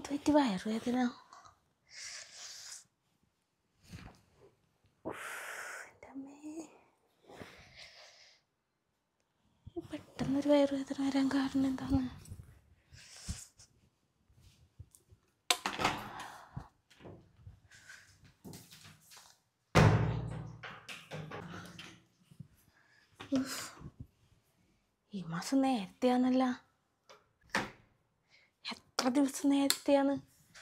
എന്ത് വയറുവേദന പെട്ടെന്നൊരു വയറുവേദന വരാൻ കാരണം എന്താണ്? ഈ മാസം നേരത്തെയാണല്ല. എത്ര ദിവസം നേരത്തെയാണ്?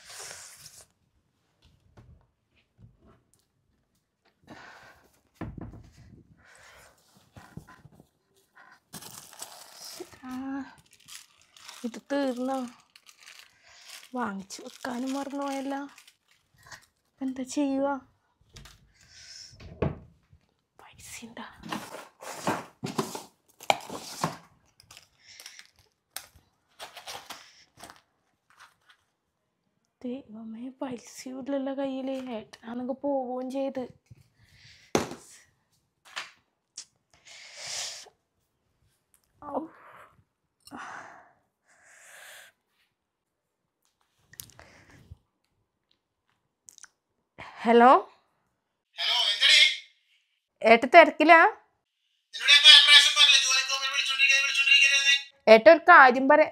ഇത് തീർന്നോ? വാങ്ങിച്ചു വെക്കാനും മറന്നുപോയല്ല. എന്താ ചെയ്യുക? പൈസ ഉണ്ടാ? ദൈവമേ, പൈസയില്ലല്ലോ കയ്യിൽ. ഏട്ടനാണെങ്കിൽ പോവുകയും ചെയ്ത്. ഹലോ, ഏട്ട തിരക്കില്ല? ഏട്ട ഒരു കാര്യം പറയാ.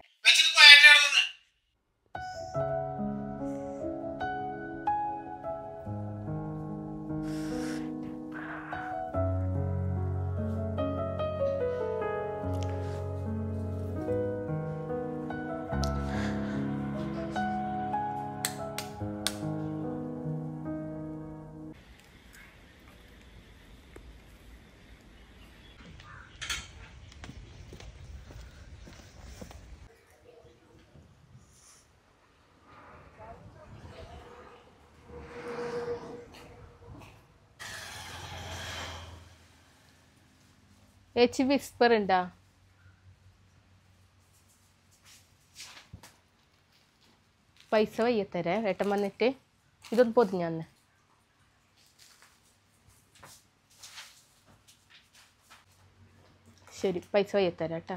ചേച്ചി വിസ്പർ ഉണ്ടാ? പൈസ വയ്യത്തരേ ഏട്ടൻ വന്നിട്ട്. ഇതൊന്ന് പൊതിഞ്ഞു തന്നെ. ശരി, പൈസ വയ്യത്തരാ ഏട്ടാ.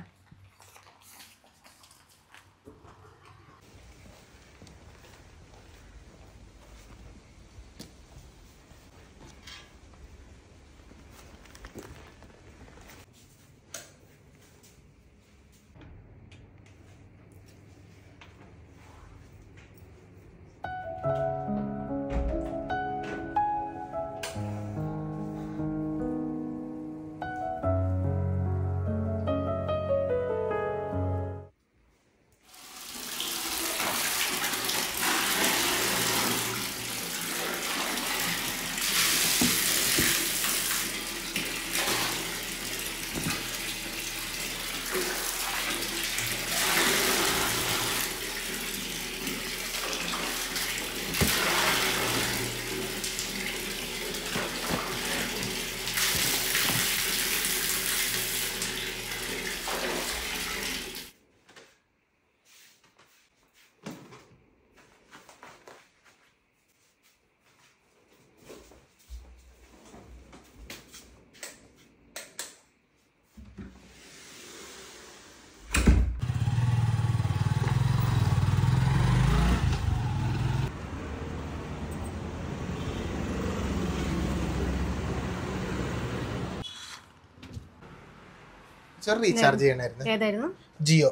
റീചാർജ് ചെയ്യണമായിരുന്നു. ഏതായിരുന്നു? ജിയോ.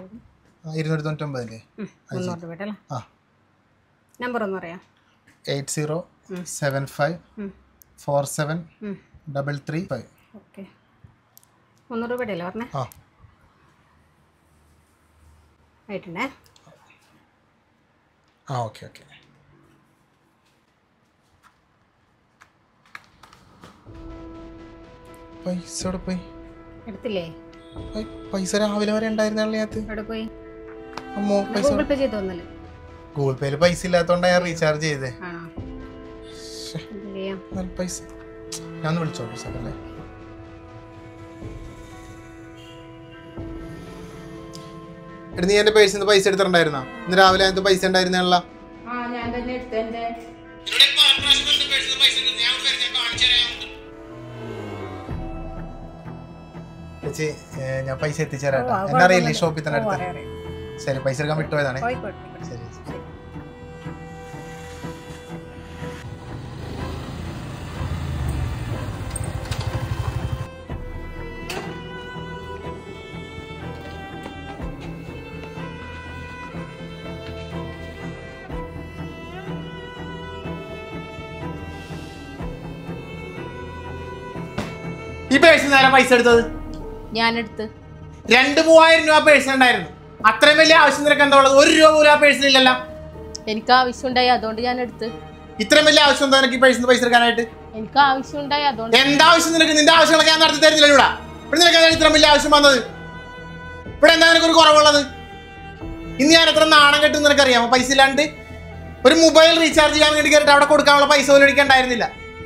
299. നമ്പർ ഒന്ന് പറയാം. 8075473335. ഓക്കെ, 300 രൂപയുടെ അല്ലേ പറഞ്ഞേ? ആയിട്ടുണ്ടേ. Okay okay. പൈസ എവിടെ പോയി? എടുത്തില്ലേ? പൈസ രാവിലെ വരെ ഉണ്ടായിരുന്നല്ലേ? എവിടെ പോയി? ഗൂഗിൾ പേ ചെയ്തോന്നല്ലേ? ഗൂഗിൾ പേയില് പൈസ ഇല്ലാത്തോണ്ടാ ഞാൻ റീചാർജ് ചെയ്തേ. പൈസ ഞാൻ വിളിച്ചോളൂ സാറല്ലേ. നീ എന്റെ പേഴ്സിൽ നിന്ന് പൈസ എടുത്തിട്ടുണ്ടായിരുന്നോ? ഇന്ന് രാവിലെ അതിനകത്ത് പൈസ ഉണ്ടായിരുന്നല്ല. ചേച്ചി, ഞാൻ പൈസ എത്തിച്ചേരാട്ടോ. എന്നറിയില്ലേ, ഷോപ്പിൽ തന്നെ എടുത്ത്. ശരി, പൈസ എടുക്കാൻ വിട്ടുപോയതാണേ. ശരി. ഈ പേഴ്സിൽ നേരെ പൈസ എടുത്തത്? ഞാനെടുത്ത്. 2,000-3,000 രൂപ പേഴ്സിൽ ഉണ്ടായിരുന്നു. അത്രയും വലിയ ആവശ്യം നിനക്ക് എന്താ ഉള്ളത്? 1 രൂപ പോലും ആ പേഴ്സിലില്ലല്ലോ. എനിക്ക് ആവശ്യം ഉണ്ടായി, അതുകൊണ്ട് ഞാൻ എടുത്ത്. ഇത്രയും വലിയ ആവശ്യം എന്താ നിനക്ക് ഈ പേഴ്സിൽ പൈസ എടുക്കാനായിട്ട്? എനിക്ക് ആവശ്യം ഉണ്ടായി, അതുകൊണ്ട്. എന്താവശ്യം നിനക്ക്? നിന്റെ ആവശ്യങ്ങളൊക്കെ ഞാൻ നടത്തി തരുന്നില്ല ഇവിടെ. ഇവിടെ നിനക്ക് എന്താണ് ഇത്രയും വലിയ ആവശ്യം വന്നത്? ഇവിടെ എന്താ നിനക്കൊരു കുറവുള്ളത്? ഇന്ന് ഞാൻ എത്ര നാണം കെട്ടും നിനക്കറിയാമോ? പൈസ ഇല്ലാണ്ട് ഒരു മൊബൈൽ റീചാർജ് ചെയ്യാൻ വേണ്ടി കയറിയിട്ട് അവിടെ കൊടുക്കാനുള്ള പൈസ പോലും എനിക്കുണ്ടായിരുന്നില്ല.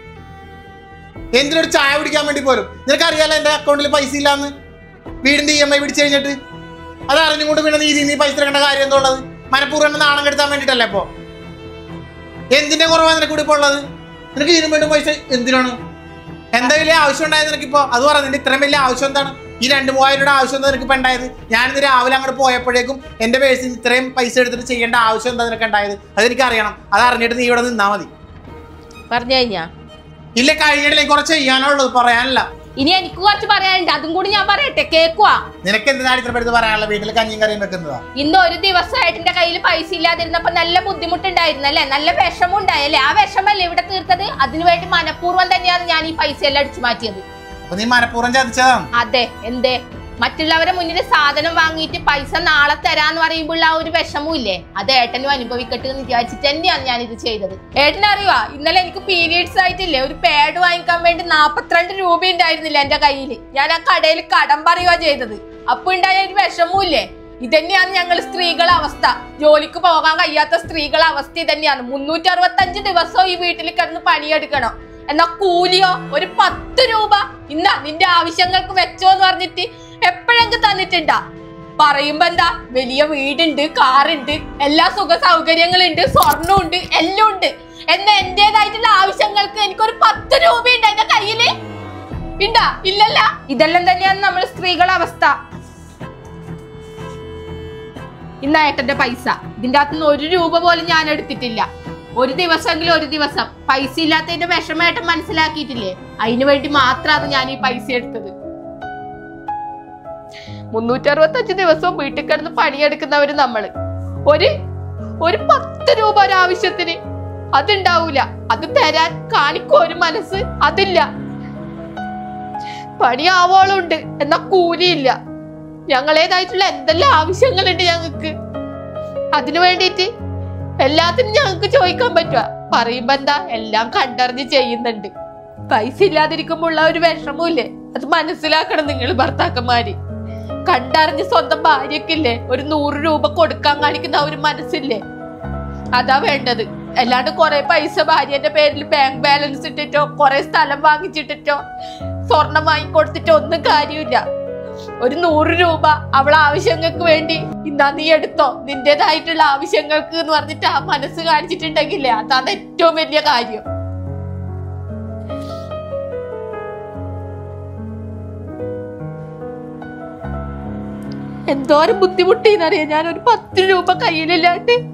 എന്തിനൊരു ചായ കുടിക്കാൻ വേണ്ടി പോലും. നിനക്കറിയാലോ എൻ്റെ അക്കൗണ്ടിൽ പൈസ ഇല്ലാന്ന്. വീടിന്റെ EMI പിടിച്ചു കഴിഞ്ഞിട്ട് അത് അറിഞ്ഞുകൊണ്ട് പിന്നെ നീ പൈസ എടുക്കേണ്ട കാര്യം എന്താ ഉള്ളത്? മനഃപൂർവ്വം നാണം കെടുത്താൻ വേണ്ടിട്ടല്ലേ? ഇപ്പോ എന്തിന്റെ കുറവാണ് നിനക്ക് ഇവിടെ ഇപ്പോൾ ഉള്ളത്? നിനക്ക് ഇതിനും വേണ്ടി പൈസ എന്തിനാണ്? എന്താ വലിയ ആവശ്യം ഉണ്ടായത് നിനക്കിപ്പോ? അത് പറ, നിന്റെ ഇത്രയും വലിയ ആവശ്യം എന്താണ്? ഈ 2,000-3,000 രൂപയുടെ ആവശ്യം എന്താ നിനക്ക് ഇപ്പൊ ഉണ്ടായത്? ഞാനിന്ന് രാവിലെ അങ്ങോട്ട് പോയപ്പോഴേക്കും എന്റെ പേഴ്സിൽ ഇത്രയും പൈസ എടുത്തിട്ട് ചെയ്യേണ്ട ആവശ്യം എന്താ നിനക്ക് ഉണ്ടായത്? അതെനിക്ക് അറിയണം. അത് അറിഞ്ഞിട്ട് നീ ഇവിടെ നിന്നാ മതി. പറഞ്ഞു കഴിഞ്ഞാ? ഇല്ല, കഴിഞ്ഞിട്ടില്ല. കുറച്ച് ചെയ്യാനുള്ളത്, പറയാനല്ല. ഇനി എനിക്ക് കുറച്ച് പറയാനുണ്ട്, അതും കൂടി ഞാൻ പറയട്ടെ, കേക്കുവാ. നിനക്ക് എന്തിനാണ് ഇത്ര പേര് പറയാനുള്ള? വീട്ടിൽ കഞ്ഞിയും കറിയും വെക്കുന്നതാ. ഇന്ന് ഒരു ദിവസമായിട്ട് എന്റെ കയ്യിൽ പൈസ ഇല്ലാതിരുന്നപ്പോ നല്ല ബുദ്ധിമുട്ടുണ്ടായിരുന്നല്ലേ, നല്ല വിഷമം ഉണ്ടായല്ലേ? ആ വിഷമല്ലേ ഇവിടെ തീർത്തത്? അതിനുവേണ്ടി മനഃപൂർവ്വം തന്നെയാണ് ഞാൻ ഈ പൈസ എല്ലാം അടിച്ചു മാറ്റിയത്. അപ്പൊ നീ മനഃപൂർവ്വം ചതിച്ചതാണ്? അതെ. എന്തേ? മറ്റുള്ളവരെ മുന്നിൽ സാധനം വാങ്ങിയിട്ട് പൈസ നാളെ തരാന്ന് പറയുമ്പോൾ ആ ഒരു വിഷമവും ഇല്ലേ, അത് ഏട്ടനും അനുഭവിക്കട്ടെ എന്ന് വിചാരിച്ചിട്ട് തന്നെയാണ് ഞാൻ ഇത് ചെയ്തത്. ഏട്ടനറിയുവാ, ഇന്നലെ എനിക്ക് പീരിയഡ്സ് ആയിട്ടില്ലേ, ഒരു പാഡ് വാങ്ങിക്കാൻ വേണ്ടി 42 രൂപ ഉണ്ടായിരുന്നില്ല എന്റെ കയ്യിൽ. ഞാൻ ആ കടയിൽ കടം പറയുക ചെയ്തത്. അപ്പൊ ഉണ്ടായ ഒരു വിഷമവും ഇല്ലേ? ഇതന്നെയാണ് ഞങ്ങൾ സ്ത്രീകളുടെ അവസ്ഥ. ജോലിക്ക് പോകാൻ കഴിയാത്ത സ്ത്രീകളുടെ അവസ്ഥ ഇതന്നെയാണ്. 365 ദിവസവും ഈ വീട്ടിൽ കിടന്ന് പണിയെടുക്കണം. എന്നാ കൂലിയോ ഒരു 10 രൂപ ഇന്നാ നിന്റെ ആവശ്യങ്ങൾക്ക് വെച്ചോന്ന് പറഞ്ഞിട്ട് എപ്പോഴെങ്കിലും തന്നിട്ടുണ്ടാ? പറയുമ്പോ എന്താ, വലിയ വീടുണ്ട്, കാറുണ്ട്, എല്ലാ സുഖ സൗകര്യങ്ങളുണ്ട്, സ്വർണ്ണമുണ്ട്, എല്ലാം ഉണ്ട്. എന്നാ എന്റേതായിട്ടുള്ള ആവശ്യങ്ങൾക്ക് എനിക്കൊരു 10 രൂപ ഉണ്ട് എന്റെ കയ്യില്? ഉണ്ടാ? ഇല്ലല്ല. ഇതെല്ലാം തന്നെയാണ് നമ്മൾ സ്ത്രീകളുടെ അവസ്ഥ. ഇന്ന ഏട്ടന്റെ പൈസ, ഇതിന്റെ അകത്തുനിന്ന് 1 രൂപ പോലും ഞാൻ എടുത്തിട്ടില്ല. ഒരു ദിവസമെങ്കിലും ഒരു ദിവസം പൈസ ഇല്ലാത്തതിന്റെ വിഷമേട്ടൻ മനസ്സിലാക്കിയിട്ടില്ലേ? അതിനു വേണ്ടി മാത്രമാണ് ഞാൻ ഈ പൈസ എടുത്തത്. 365 ദിവസവും വീട്ടിൽ കിടന്ന് പണിയെടുക്കുന്നവര് നമ്മള്. ഒരു 10 രൂപ ഒരാവശ്യത്തിന് അതുണ്ടാവൂല. അത് തരാൻ കാണിക്കോ ഒരു മനസ്സ്? അതില്ല. പണിയാവോളുണ്ട്, എന്നാ കൂലിയില്ല. ഞങ്ങളേതായിട്ടുള്ള എന്തെല്ലാം ആവശ്യങ്ങളുണ്ട് ഞങ്ങൾക്ക്. അതിനു വേണ്ടിയിട്ട് എല്ലാത്തിനും ഞങ്ങൾക്ക് ചോദിക്കാൻ പറ്റുക? പറയുമ്പോ എന്താ, എല്ലാം കണ്ടറിഞ്ഞ് ചെയ്യുന്നുണ്ട്. പൈസ ഇല്ലാതിരിക്കുമ്പോ ഉള്ള ഒരു വിഷമവും ഇല്ലേ, അത് മനസ്സിലാക്കണം നിങ്ങൾ ഭർത്താക്കന്മാര്. കണ്ടറിഞ്ഞ് സ്വന്തം ഭാര്യക്കില്ലേ ഒരു 100 രൂപ കൊടുക്കാൻ കാണിക്കുന്ന ഒരു മനസ്സില്ലേ, അതാ വേണ്ടത്. അല്ലാണ്ട് കുറെ പൈസ ഭാര്യന്റെ പേരിൽ ബാങ്ക് ബാലൻസ് ഇട്ടിട്ടോ കുറെ സ്ഥലം വാങ്ങിച്ചിട്ടിട്ടോ സ്വർണം വാങ്ങിക്കൊടുത്തിട്ടോ ഒന്നും കാര്യമില്ല. ഒരു 100 രൂപ അവളെ ആവശ്യങ്ങൾക്ക് വേണ്ടി ഇന്നാ നീ എടുത്തോ, നിന്റേതായിട്ടുള്ള ആവശ്യങ്ങൾക്ക് എന്ന് പറഞ്ഞിട്ട് ആ മനസ്സ് കാണിച്ചിട്ടുണ്ടെങ്കിലേ അതാണ് ഏറ്റവും വലിയ കാര്യം. എന്തോരം ബുദ്ധിമുട്ടിന്നറിയാം ഞാൻ ഒരു 10 രൂപ കയ്യിലില്ലാണ്ട്.